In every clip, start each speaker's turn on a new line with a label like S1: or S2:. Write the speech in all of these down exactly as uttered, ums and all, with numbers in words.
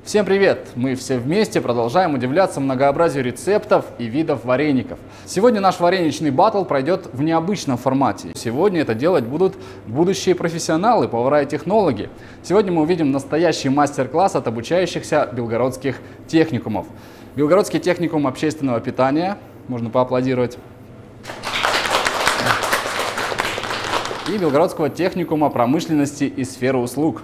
S1: Всем привет! Мы все вместе продолжаем удивляться многообразию рецептов и видов вареников. Сегодня наш вареничный баттл пройдет в необычном формате. Сегодня это делать будут будущие профессионалы, повара и технологи. Сегодня мы увидим настоящий мастер-класс от обучающихся белгородских техникумов. Белгородский техникум общественного питания, можно поаплодировать, и Белгородского техникума промышленности и сферы услуг.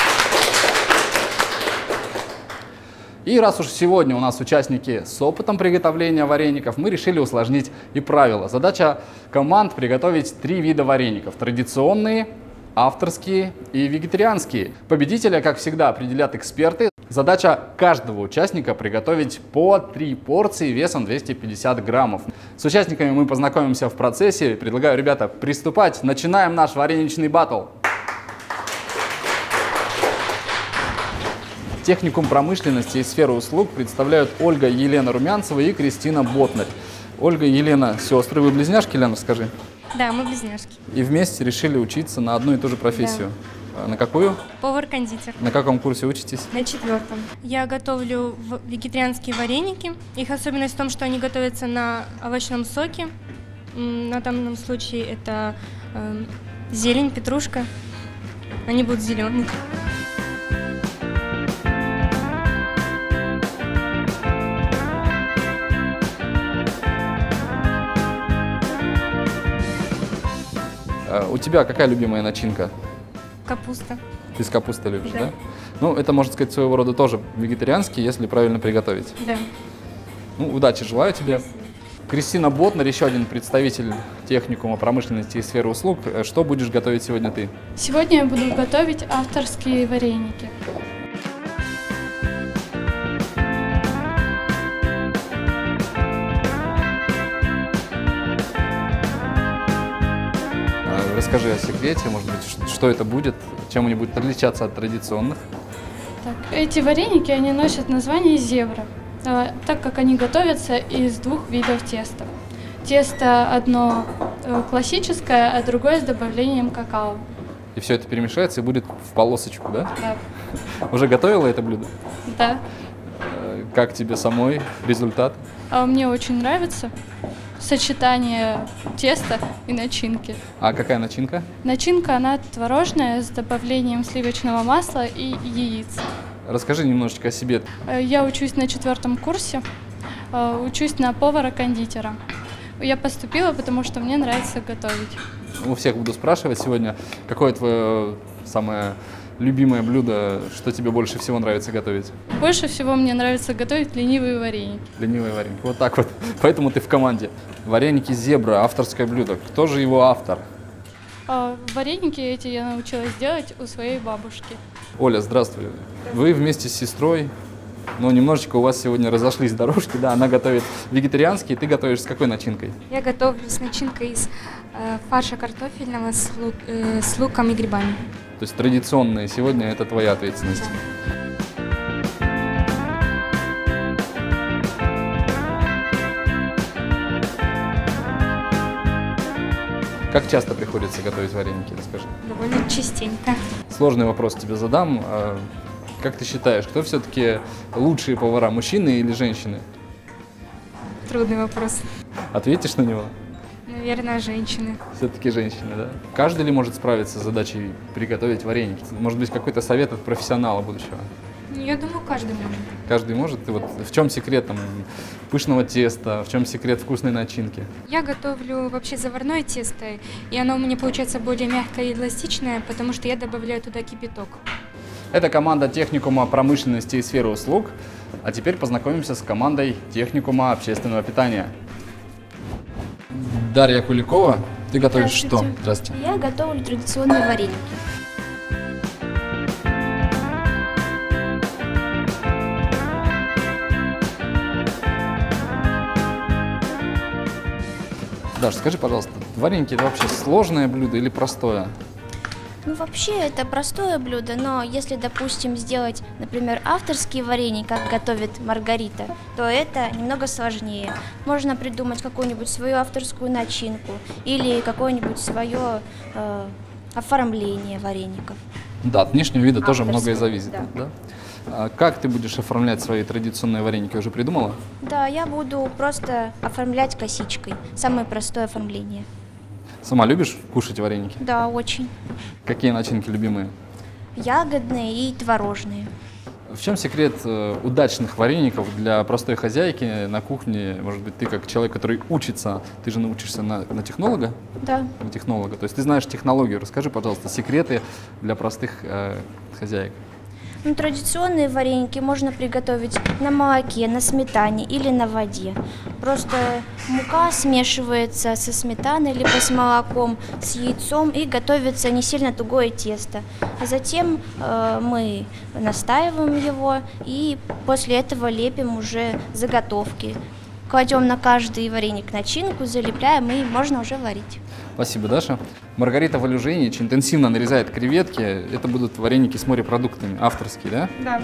S1: И раз уж сегодня у нас участники с опытом приготовления вареников, мы решили усложнить и правила. Задача команд приготовить три вида вареников: традиционные, авторские и вегетарианские. Победителя, как всегда, определят эксперты. Задача каждого участника приготовить по три порции весом двести пятьдесят граммов. С участниками мы познакомимся в процессе. Предлагаю, ребята, приступать. Начинаем наш вареничный баттл. Техникум промышленности и сферы услуг представляют Ольга и Елена Румянцева и Кристина Ботнарь. Ольга и Елена – сестры. Вы близняшки, Лена, скажи?
S2: Да, мы близняшки.
S1: И вместе решили учиться на одну и ту же профессию. Да. На какую?
S2: Повар-кондитер.
S1: На каком курсе учитесь?
S2: На четвертом. Я готовлю вегетарианские вареники. Их особенность в том, что они готовятся на овощном соке. На данном случае это э, зелень, петрушка. Они будут зеленые.
S1: У тебя какая любимая начинка?
S2: Капуста.
S1: Ты с капустой любишь, да?
S2: Да.
S1: Ну, это, можно сказать, своего рода тоже вегетарианский, если правильно приготовить.
S2: Да.
S1: Ну, удачи желаю тебе. Спасибо. Кристина Ботнарь, еще один представитель техникума промышленности и сферы услуг. Что будешь готовить сегодня ты?
S3: Сегодня я буду готовить авторские вареники.
S1: Расскажи о секрете, может быть, что это будет, чем они будут отличаться от традиционных.
S3: Так, эти вареники, они носят название зебра, так как они готовятся из двух видов теста. Тесто одно классическое, а другое с добавлением какао. И
S1: все это перемешается и будет в полосочку, да?
S3: Да.
S1: Уже готовила это блюдо?
S3: Да.
S1: Как тебе самой результат?
S3: Мне очень нравится сочетание теста и начинки.
S1: А какая начинка?
S3: Начинка, она творожная с добавлением сливочного масла и яиц.
S1: Расскажи немножечко о себе.
S3: Я учусь на четвертом курсе, учусь на повара-кондитера. Я поступила, потому что мне нравится готовить.
S1: У всех буду спрашивать сегодня, какое твое самое любимое блюдо, что тебе больше всего нравится готовить?
S3: Больше всего мне нравится готовить ленивые вареники.
S1: Ленивые вареники, вот так вот. Поэтому ты в команде. Вареники зебра, авторское блюдо. Кто же его автор?
S3: А, вареники эти я научилась делать у своей бабушки.
S1: Оля, здравствуй. Вы вместе с сестрой, ну, немножечко у вас сегодня разошлись дорожки, да, она готовит вегетарианский, ты готовишь с какой начинкой?
S2: Я готовлю с начинкой из э, фарша картофельного с, лук, э, с луком и грибами.
S1: То есть традиционные сегодня это твоя ответственность.
S2: Да.
S1: Как часто приходится готовить вареники, расскажи?
S2: Довольно частенько.
S1: Сложный вопрос тебе задам. Как ты считаешь, кто все-таки лучшие повара, мужчины или женщины?
S2: Трудный вопрос.
S1: Ответишь на него?
S2: Наверное, женщины.
S1: Все-таки женщины, да? Каждый ли может справиться с задачей приготовить вареники? Может быть, какой-то совет от профессионала будущего?
S2: Я думаю, каждый может.
S1: Каждый может? И вот в чем секрет там, пышного теста, в чем секрет вкусной начинки?
S2: Я готовлю вообще заварное тесто, и оно у меня получается более мягкое и эластичное, потому что я добавляю туда кипяток.
S1: Это команда техникума промышленности и сферы услуг. А теперь познакомимся с командой техникума общественного питания. Дарья Куликова, ты готовишь что? Здравствуйте.
S4: Я готовлю традиционные вареники.
S1: Даш, скажи, пожалуйста, вареники это вообще сложное блюдо или простое?
S4: Ну, вообще, это простое блюдо, но если, допустим, сделать, например, авторские варенья, как готовит Маргарита, то это немного сложнее. Можно придумать какую-нибудь свою авторскую начинку или какое-нибудь свое э, оформление вареников.
S1: Да, от внешнего вида тоже
S4: Авторское,
S1: многое зависит.
S4: да.
S1: Да? А как ты будешь оформлять свои традиционные вареники? Уже придумала?
S4: Да, я буду просто оформлять косичкой. Самое простое оформление.
S1: Сама любишь кушать вареники?
S4: Да, очень.
S1: Какие начинки любимые?
S4: Ягодные и творожные.
S1: В чем секрет э, удачных вареников для простой хозяйки на кухне? Может быть, ты как человек, который учится, ты же научишься на, на технолога?
S4: Да.
S1: На технолога. То есть ты знаешь технологию. Расскажи, пожалуйста, секреты для простых э, хозяек.
S4: Ну, традиционные вареники можно приготовить на молоке, на сметане или на воде. Просто мука смешивается со сметаной либо с молоком, с яйцом и готовится не сильно тугое тесто. А затем э, мы настаиваем его и после этого лепим уже заготовки. Кладем на каждый вареник начинку, залепляем и можно уже варить.
S1: Спасибо, Даша. Маргарита Валюженич интенсивно нарезает креветки. Это будут вареники с морепродуктами. Авторские, да?
S5: Да.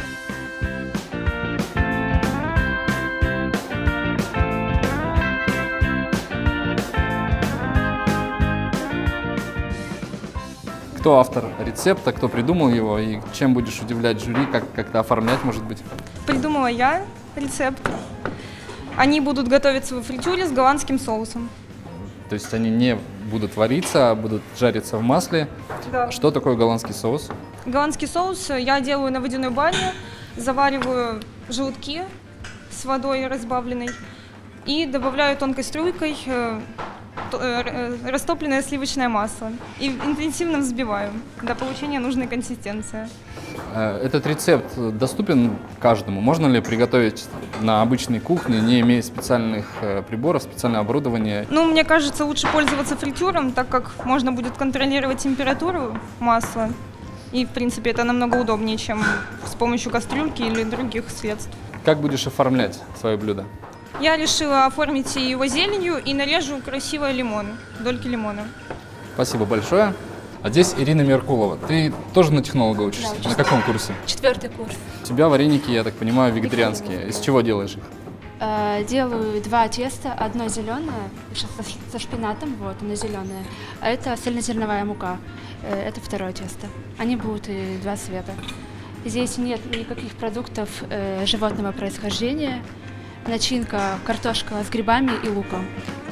S1: Кто автор рецепта, кто придумал его и чем будешь удивлять жюри, как как-то оформлять, может быть?
S5: Придумала я рецепт. Они будут готовиться во фритюре с голландским соусом.
S1: То есть они не будут вариться, а будут жариться в масле.
S5: Да.
S1: Что такое голландский соус?
S5: Голландский соус я делаю на водяной бане, завариваю желтки с водой разбавленной и добавляю тонкой струйкой э, то, э, растопленное сливочное масло и интенсивно взбиваю до получения нужной консистенции.
S1: Этот рецепт доступен каждому? Можно ли приготовить на обычной кухне, не имея специальных приборов, специального оборудования?
S5: Ну, мне кажется, лучше пользоваться фритюром, так как можно будет контролировать температуру масла. И, в принципе, это намного удобнее, чем с помощью кастрюльки или других средств.
S1: Как будешь оформлять свое блюдо?
S5: Я решила оформить его зеленью и нарежу красиво лимон, дольки лимона.
S1: Спасибо большое. А здесь Ирина Меркулова. Ты тоже на технолога учишься?
S6: Да,
S1: на каком курсе?
S6: Четвертый курс.
S1: У тебя вареники, я так понимаю, вегетарианские. Из чего делаешь их?
S6: Э, делаю два теста. Одно зеленое, со, со шпинатом, вот, оно зеленое. А это цельнозерновая мука. Э, это второе тесто. Они будут и два цвета. Здесь нет никаких продуктов э, животного происхождения. Начинка картошка с грибами и луком.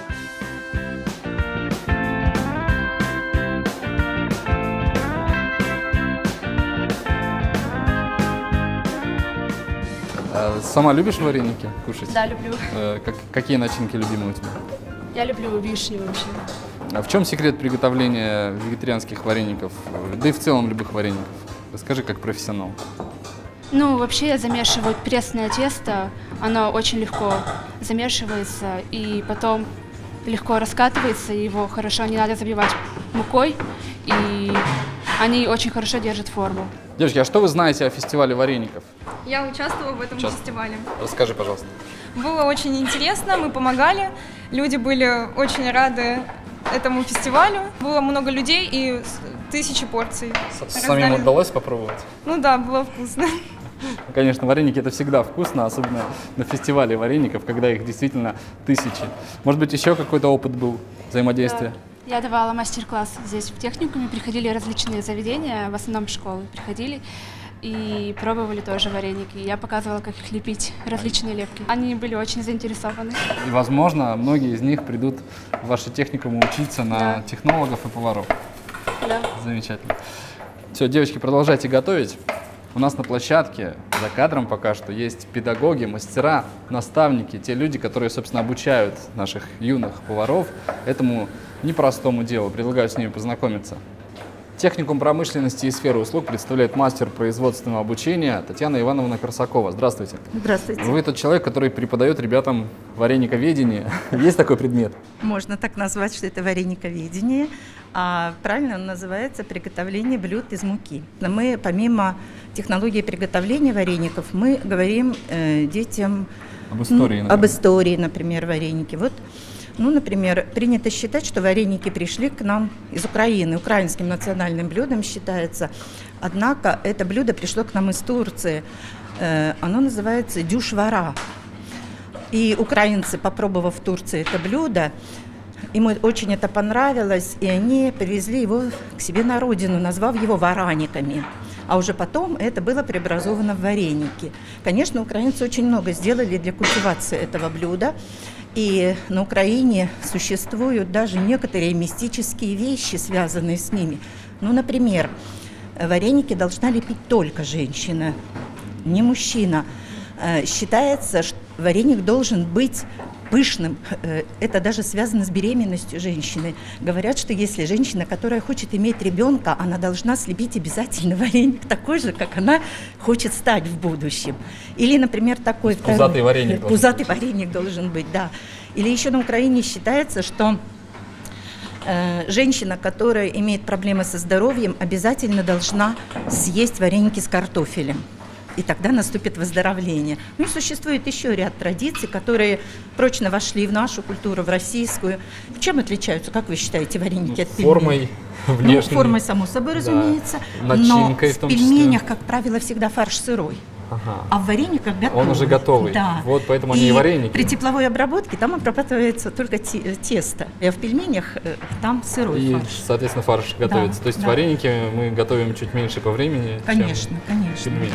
S1: Сама любишь вареники кушать?
S6: Да, люблю.
S1: Э, как, какие начинки любимые у тебя?
S6: Я люблю вишню вообще.
S1: А в чем секрет приготовления вегетарианских вареников, да и в целом любых вареников? Расскажи как профессионал.
S6: Ну, вообще я замешиваю пресное тесто, оно очень легко замешивается и потом легко раскатывается, его хорошо не надо забивать мукой, и они очень хорошо держат форму.
S1: Девочки, а что вы знаете о фестивале вареников?
S5: Я участвовала в этом
S1: Сейчас.
S5: фестивале.
S1: Расскажи, пожалуйста.
S5: Было очень интересно, мы помогали, люди были очень рады этому фестивалю. Было много людей и тысячи порций.
S1: Самим
S5: Раздали.
S1: удалось попробовать?
S5: Ну да, было вкусно.
S1: Конечно, вареники это всегда вкусно, особенно на фестивале вареников, когда их действительно тысячи. Может быть, еще какой-то опыт был взаимодействия?
S6: Я давала мастер-класс здесь в техникуме, приходили различные заведения, в основном школы приходили и пробовали тоже вареники. Я показывала, как их лепить, различные лепки. Они были очень заинтересованы.
S1: И, возможно, многие из них придут в ваши техникумы учиться на
S6: Да.
S1: технологов и поваров.
S6: Да.
S1: Замечательно. Все, девочки, продолжайте готовить. У нас на площадке, за кадром пока что, есть педагоги, мастера, наставники, те люди, которые, собственно, обучают наших юных поваров этому непростому делу. Предлагаю с ними познакомиться. Техникум промышленности и сферы услуг представляет мастер производственного обучения Татьяна Ивановна Корсакова. Здравствуйте.
S7: Здравствуйте.
S1: Вы тот человек, который преподает ребятам варениковедение. Есть такой предмет?
S7: Можно так назвать, что это варениковедение, а правильно он называется приготовление блюд из муки. Мы помимо технологии приготовления вареников, мы говорим э, детям
S1: Об истории,
S7: ну, об истории, например, вареники. Вот, ну, например, принято считать, что вареники пришли к нам из Украины, украинским национальным блюдом считается. Однако это блюдо пришло к нам из Турции. Э, оно называется дюшвара. И украинцы, попробовав в Турции это блюдо, им очень это понравилось, и они привезли его к себе на родину, назвав его вараниками. а уже потом это было преобразовано в вареники. Конечно, украинцы очень много сделали для культивации этого блюда, и на Украине существуют даже некоторые мистические вещи, связанные с ними. Ну, например, вареники должна лепить только женщина, не мужчина. Считается, что вареник должен быть пышным. Это даже связано с беременностью женщины. Говорят, что если женщина, которая хочет иметь ребенка, она должна слепить обязательно вареник такой же, как она хочет стать в будущем. Или, например, такой...
S1: Пузатый вареник.
S7: Пузатый вареник должен быть, да. Или еще на Украине считается, что э, женщина, которая имеет проблемы со здоровьем, обязательно должна съесть вареники с картофелем. И тогда наступит выздоровление. Ну и существует еще ряд традиций, которые прочно вошли в нашу культуру, в российскую. Чем отличаются, как вы считаете, вареники
S1: ну,
S7: от пельменей?
S1: Формой внешней.
S7: Ну, формой, само собой, разумеется.
S1: Да. Начинкой
S7: но
S1: в том
S7: в пельменях,
S1: числе.
S7: как правило, всегда фарш сырой.
S1: Ага.
S7: А в варениках готовый.
S1: Он уже готовый.
S7: Да.
S1: Вот поэтому они и вареники.
S7: При тепловой обработке там обрабатывается только те, тесто. А в пельменях там сырой
S1: и,
S7: фарш.
S1: Соответственно, фарш готовится.
S7: Да,
S1: То есть
S7: да.
S1: вареники мы готовим чуть меньше по времени,
S7: конечно,
S1: чем
S7: конечно.
S1: пельмени.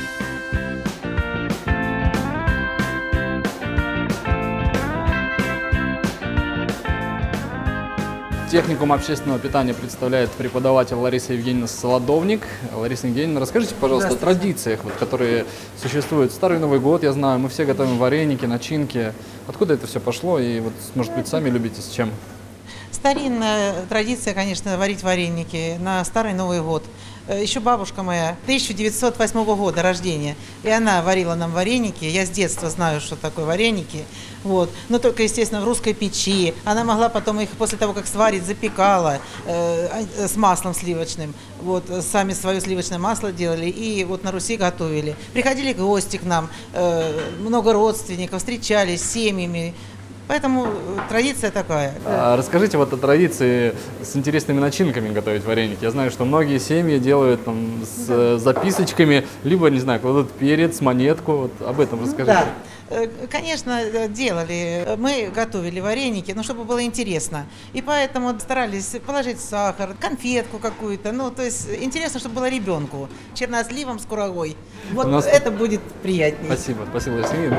S1: Техникум общественного питания представляет преподаватель Лариса Евгеньевна Солодовник. Лариса Евгеньевна, расскажите, пожалуйста, о традициях, вот, которые существуют. Старый Новый год, я знаю, мы все готовим вареники, начинки. Откуда это все пошло? И вот, может быть, сами любите с чем?
S8: Старинная традиция, конечно, варить вареники на Старый Новый год. Еще бабушка моя тысяча девятьсот восьмого года рождения, и она варила нам вареники. Я с детства знаю, что такое вареники. Вот. Но только, естественно, в русской печи. Она могла потом их после того, как сварить, запекала э, с маслом сливочным. Вот, сами свое сливочное масло делали и вот на Руси готовили. Приходили гости к нам, э, много родственников, встречались с семьями. Поэтому традиция такая.
S1: А расскажите вот о традиции с интересными начинками готовить вареники. Я знаю, что многие семьи делают там с да. записочками, либо, не знаю, кладут перец, монетку. Вот об этом расскажите.
S8: Да. Конечно, делали. Мы готовили вареники, но чтобы было интересно. И поэтому старались положить сахар, конфетку какую-то. Ну, то есть интересно, чтобы было ребенку. Черносливом с курагой. Вот нас... это будет приятнее.
S1: Спасибо. Спасибо, Лариса Евгеньевна.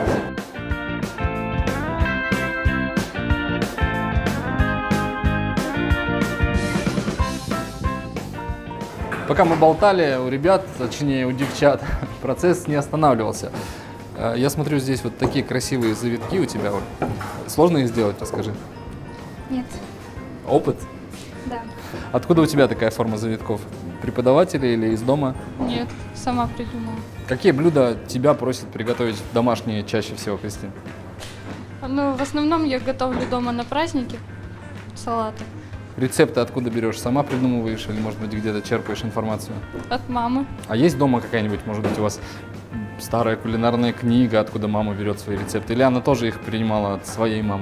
S1: Пока мы болтали, у ребят, точнее у девчат, процесс не останавливался. Я смотрю, здесь вот такие красивые завитки у тебя. Сложно их сделать, расскажи.
S6: Нет.
S1: Опыт?
S6: Да.
S1: Откуда у тебя такая форма завитков? Преподаватели или из дома?
S3: Нет, сама придумала.
S1: Какие блюда тебя просят приготовить домашние чаще всего, Кристина?
S3: Ну, в основном я готовлю дома на праздники салаты.
S1: Рецепты откуда берешь? Сама придумываешь или, может быть, где-то черпаешь информацию?
S3: От мамы.
S1: А есть дома какая-нибудь, может быть, у вас старая кулинарная книга, откуда мама берет свои рецепты? Или она тоже их принимала от своей мамы?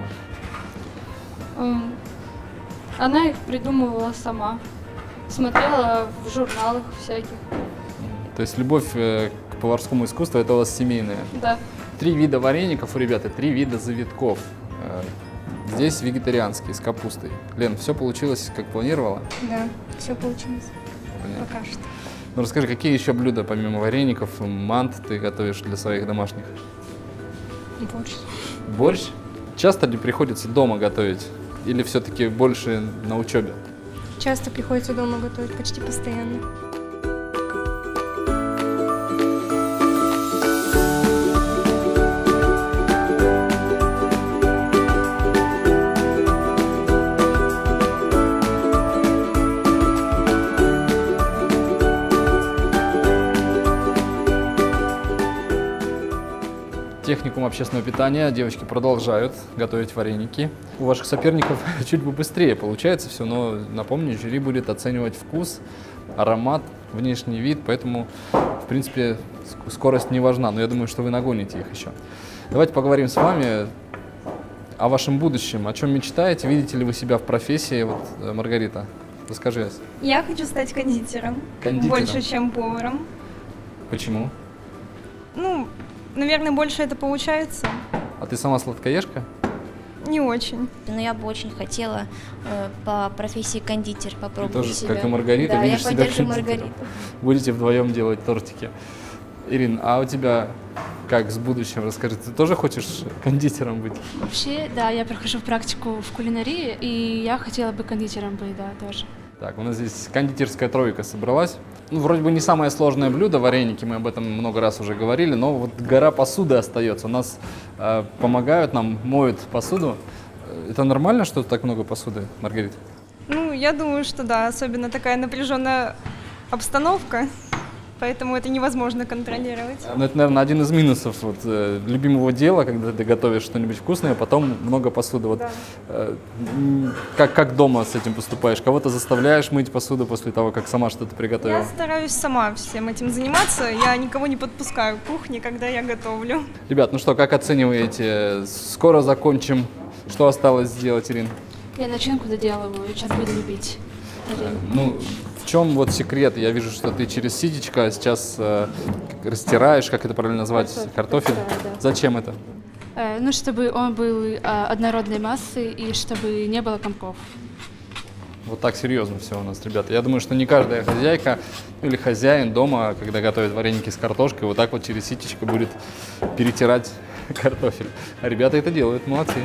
S3: Она их придумывала сама. Смотрела в журналах всяких.
S1: То есть любовь к поварскому искусству – это у вас семейная?
S3: Да.
S1: Три вида вареников у ребят и три вида завитков. Здесь вегетарианский, с капустой. Лен, все получилось, как планировала?
S2: Да, все получилось. Понятно. Пока что.
S1: Ну расскажи, какие еще блюда, помимо вареников, мант, ты готовишь для своих домашних?
S2: Борщ.
S1: Борщ? Часто ли приходится дома готовить? Или все-таки больше на учебе?
S2: Часто приходится дома готовить, почти постоянно.
S1: Техникум общественного питания. Девочки продолжают готовить вареники. У ваших соперников чуть бы быстрее получается все, но напомню, жюри будет оценивать вкус, аромат, внешний вид, поэтому, в принципе, скорость не важна, но я думаю, что вы нагоните их еще. Давайте поговорим с вами о вашем будущем, о чем мечтаете, видите ли вы себя в профессии, вот, Маргарита, расскажи.
S5: Я хочу стать кондитером,
S1: кондитером.
S5: Больше, чем поваром.
S1: Почему?
S5: Ну, наверное, больше это получается.
S1: А ты сама сладкоежка?
S5: Не очень.
S4: Но я бы очень хотела э, по профессии кондитер попробовать
S1: Тоже,
S4: себя.
S1: как и Маргарита,
S4: да, я
S1: видишь себя
S4: поддержу
S1: кондитером.
S4: Маргариту.
S1: Будете вдвоем делать тортики. Ирин, а у тебя как с будущим? Расскажи, ты тоже хочешь кондитером быть?
S6: Вообще, да, я прохожу практику в кулинарии, и я хотела бы кондитером быть, да, тоже.
S1: Так, у нас здесь кондитерская тройка собралась. Ну, вроде бы не самое сложное блюдо, вареники, мы об этом много раз уже говорили, но вот гора посуды остается. У нас э, помогают нам, моют посуду. Это нормально, что так много посуды, Маргарита?
S5: Ну, я думаю, что да, особенно такая напряженная обстановка, поэтому это невозможно контролировать.
S1: Ну, это, наверное, один из минусов вот, э, любимого дела, когда ты готовишь что-нибудь вкусное, а потом много посуды. Вот,
S5: Да.
S1: э, м, как, как дома с этим поступаешь? Кого-то заставляешь мыть посуду после того, как сама что-то приготовила?
S5: Я стараюсь сама всем этим заниматься, я никого не подпускаю к кухне, когда я готовлю.
S1: Ребят, ну что, как оцениваете? Скоро закончим. Что осталось сделать, Ирин?
S6: Я начинку доделываю, сейчас буду лепить.
S1: Ну, в чем вот секрет? Я вижу, что ты через ситечко сейчас э, растираешь, как это правильно назвать, картофель.
S6: Картофель, да, да.
S1: Зачем это?
S6: Э, ну, чтобы он был э, однородной массы и чтобы не было комков.
S1: Вот так серьезно все у нас, ребята. Я думаю, что не каждая хозяйка или хозяин дома, когда готовит вареники с картошкой, вот так вот через ситечко будет перетирать картофель. А ребята это делают, молодцы.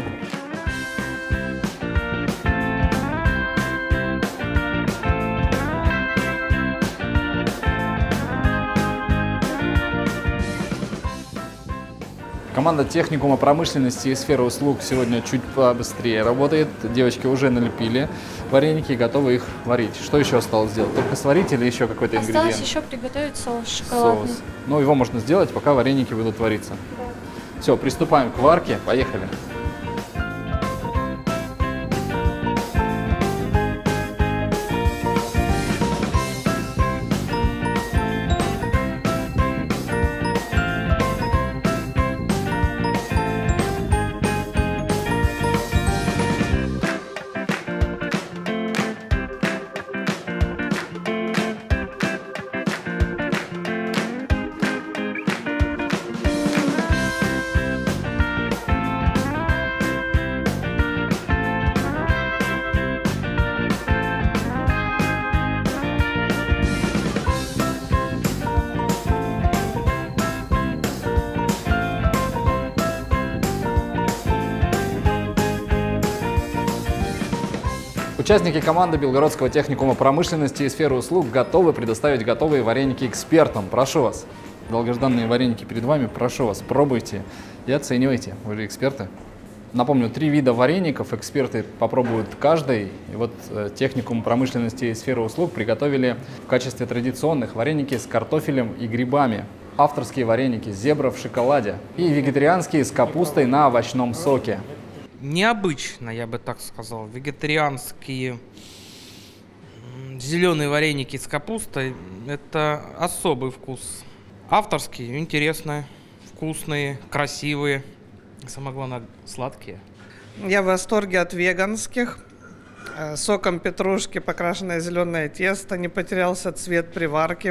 S1: Команда техникума промышленности и сферы услуг сегодня чуть побыстрее работает. Девочки уже налепили вареники и готовы их варить. Что еще осталось сделать? Только сварить или еще какой-то ингредиент?
S3: Осталось еще приготовить соус шоколадный.
S1: Соус. Ну, его можно сделать, пока вареники будут вариться.
S3: Да.
S1: Все, приступаем к варке. Поехали. Участники команды Белгородского техникума промышленности и сферы услуг готовы предоставить готовые вареники экспертам. Прошу вас. Долгожданные вареники перед вами. Прошу вас, пробуйте и оценивайте. Вы же эксперты. Напомню, три вида вареников эксперты попробуют каждый. И вот э, техникум промышленности и сферы услуг приготовили в качестве традиционных вареники с картофелем и грибами. Авторские вареники «Зебра в шоколаде» и вегетарианские с капустой на овощном соке.
S9: Необычно, я бы так сказал. Вегетарианские зеленые вареники с капустой – это особый вкус. Авторские, интересные, вкусные, красивые. Самое главное, сладкие.
S10: Я в восторге от веганских. Соком петрушки покрашенное зеленое тесто, не потерялся цвет при варке.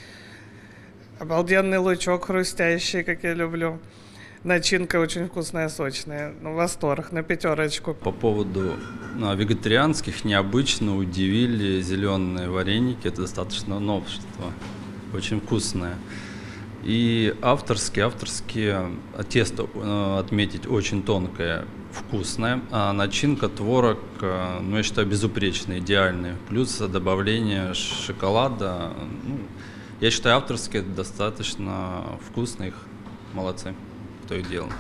S10: Обалденный лучок хрустящий, как я люблю. Начинка очень вкусная, сочная. Ну, восторг, на пятерочку.
S11: По поводу ну, вегетарианских необычно удивили зеленые вареники. Это достаточно новшество. Очень вкусное. И авторские, авторские тесто э, отметить очень тонкое, вкусное. А начинка, творог, э, ну, я считаю, безупречный, идеальный. Плюс добавление шоколада. Ну, я считаю, авторские достаточно вкусные. Молодцы, кто их делал.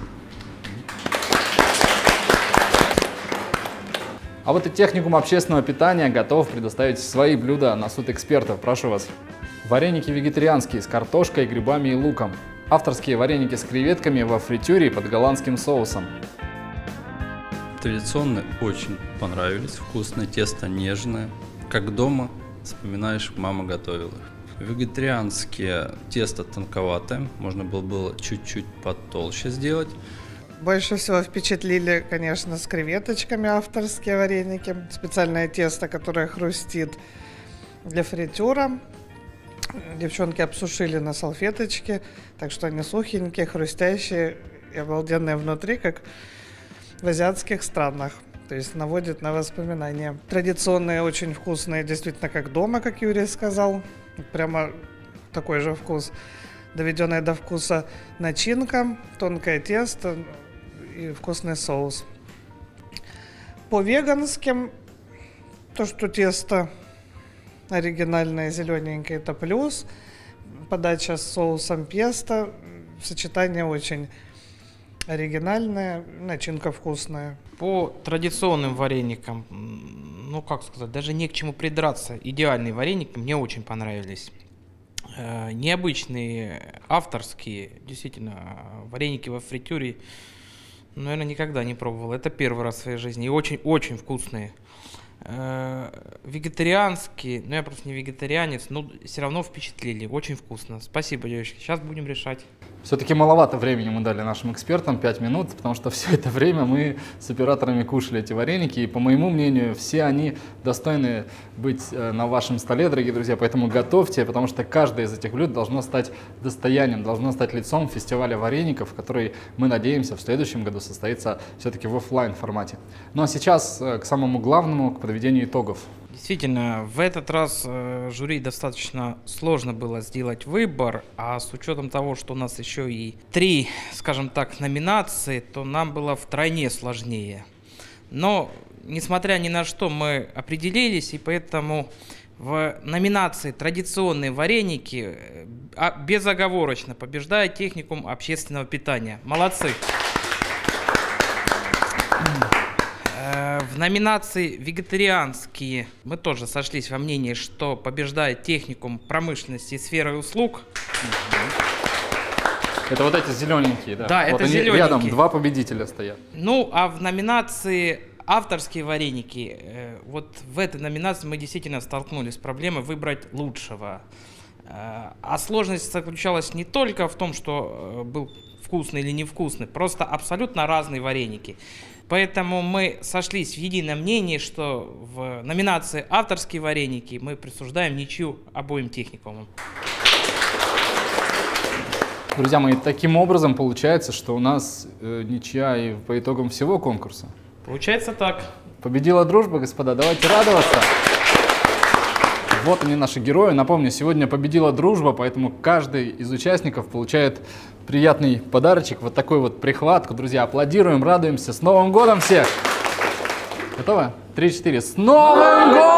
S1: А вот и техникум общественного питания готов предоставить свои блюда на суд экспертов. Прошу вас. Вареники вегетарианские с картошкой, грибами и луком. Авторские вареники с креветками во фритюре под голландским соусом.
S11: Традиционные очень понравились. Вкусное тесто, нежное. Как дома, вспоминаешь, мама готовила их. Вегетарианские тесто тонковатое. Можно было, было чуть-чуть потолще сделать.
S10: Больше всего впечатлили, конечно, с креветочками авторские вареники. Специальное тесто, которое хрустит для фритюра. Девчонки обсушили на салфеточке, так что они сухенькие, хрустящие и обалденные внутри, как в азиатских странах. То есть наводит на воспоминания. Традиционные, очень вкусные, действительно как дома, как Юрий сказал. Прямо такой же вкус. Доведенная до вкуса начинка, тонкое тесто и вкусный соус. По веганским, то, что тесто оригинальное, зелененькое, это плюс. Подача с соусом песто, сочетание очень оригинальное, начинка вкусная.
S9: По традиционным вареникам, ну как сказать, даже не к чему придраться. Идеальные вареники мне очень понравились. Э, необычные, авторские, действительно, вареники во фритюре, наверное, никогда не пробовал. Это первый раз в своей жизни и очень-очень вкусные. Э, вегетарианские, ну я просто не вегетарианец, но все равно впечатлили, очень вкусно. Спасибо, девочки, сейчас будем решать.
S1: Все-таки маловато времени мы дали нашим экспертам, пять минут, потому что все это время мы с операторами кушали эти вареники, и по моему мнению, все они достойны быть на вашем столе, дорогие друзья, поэтому готовьте, потому что каждое из этих блюд должно стать достоянием, должно стать лицом фестиваля вареников, который, мы надеемся, в следующем году состоится все-таки в офлайн формате. Ну а сейчас к самому главному, к подведению итогов.
S9: Действительно, в этот раз э, жюри достаточно сложно было сделать выбор, а с учетом того, что у нас еще и три, скажем так, номинации, то нам было втройне сложнее. Но, несмотря ни на что, мы определились, и поэтому в номинации «Традиционные вареники» э, безоговорочно побеждает техникум общественного питания. Молодцы! В номинации «Вегетарианские» мы тоже сошлись во мнении, что побеждает техникум промышленности и сферы услуг.
S1: Это вот эти зелененькие, да?
S9: Да,
S1: вот
S9: это
S1: они
S9: зелененькие.
S1: Рядом два победителя стоят.
S9: Ну, а в номинации «Авторские вареники», э, вот в этой номинации мы действительно столкнулись с проблемой выбрать лучшего. Э, а сложность заключалась не только в том, что э, был вкусный или невкусный, просто абсолютно разные вареники. Поэтому мы сошлись в едином мнении, что в номинации «Авторские вареники» мы присуждаем ничью обоим техникумам.
S1: Друзья мои, таким образом получается, что у нас э, ничья и по итогам всего конкурса.
S9: Получается так.
S1: Победила дружба, господа, давайте радоваться. Вот они, наши герои. Напомню, сегодня победила дружба, поэтому каждый из участников получает приятный подарочек, вот такой вот прихватку. Друзья, аплодируем, радуемся. С Новым годом всех! Готовы? Три-четыре. С Новым годом!